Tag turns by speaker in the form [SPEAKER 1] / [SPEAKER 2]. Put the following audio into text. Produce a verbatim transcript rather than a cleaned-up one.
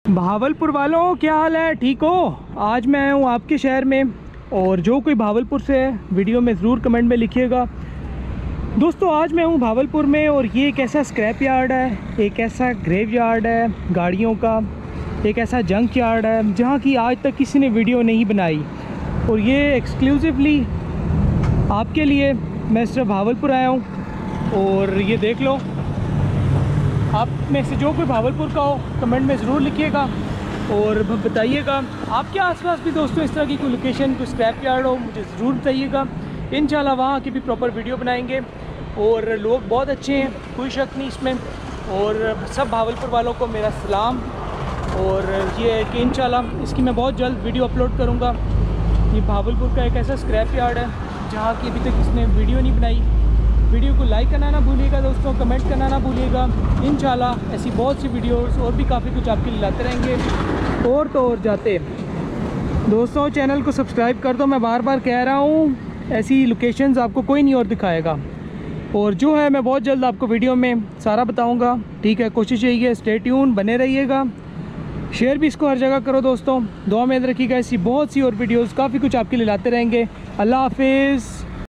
[SPEAKER 1] भावलपुर वालों, क्या हाल है? ठीक हो? आज मैं हूँ आपके शहर में, और जो कोई भावलपुर से है वीडियो में ज़रूर कमेंट में लिखिएगा। दोस्तों, आज मैं हूँ भावलपुर में, और ये एक ऐसा स्क्रैप यार्ड है, एक ऐसा ग्रेव यार्ड है गाड़ियों का, एक ऐसा जंक यार्ड है जहाँ की आज तक किसी ने वीडियो नहीं बनाई। और ये एक्सक्लूसिवली आपके लिए मैं सिर्फ भावलपुर आया हूँ। और ये देख लो, आप में से जो कोई भावलपुर का हो कमेंट में ज़रूर लिखिएगा और बताइएगा आपके आसपास भी दोस्तों इस तरह की कोई लोकेशन, कोई स्क्रैप यार्ड हो, मुझे ज़रूर बताइएगा। इंशाल्लाह वहाँ की भी प्रॉपर वीडियो बनाएंगे। और लोग बहुत अच्छे हैं, कोई शक नहीं इसमें। और सब भावलपुर वालों को मेरा सलाम। और ये है कि इंशाल्लाह इसकी मैं बहुत जल्द वीडियो अपलोड करूँगा। ये भावलपुर का एक ऐसा स्क्रैप यार्ड है जहाँ की अभी तक इसने वीडियो नहीं बनाई। वीडियो को लाइक करना ना भूलिएगा दोस्तों, कमेंट करना ना भूलिएगा। इंशाल्लाह ऐसी बहुत सी वीडियोस और भी काफ़ी कुछ आपके लिए लाते रहेंगे। और तो और जाते दोस्तों, चैनल को सब्सक्राइब कर दो। मैं बार बार कह रहा हूँ, ऐसी लोकेशंस आपको कोई नहीं और दिखाएगा। और जो है मैं बहुत जल्द आपको वीडियो में सारा बताऊँगा। ठीक है, कोशिश यही है, स्टे ट्यून बने रहिएगा। शेयर भी इसको हर जगह करो दोस्तों। दुआ में रखिएगा, ऐसी बहुत सी और वीडियोज़ काफ़ी कुछ आपके लिए लाते रहेंगे। अल्लाह हाफिज़।